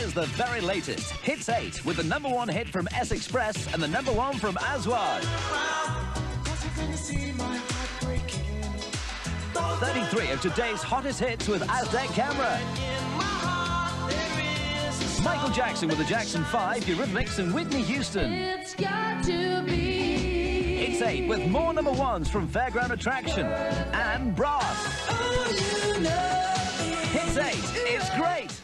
Here's the very latest. Hits 8 with the #1 hit from S Express and the #1 from Aswad. 33 of today's hottest hits with Aztec Camera. Michael Jackson with the Jackson 5, Eurythmics and Whitney Houston. It's got to be. Hits 8 with more #1s from Fairground Attraction and Brass. Oh, you know. Hits 8, it's great.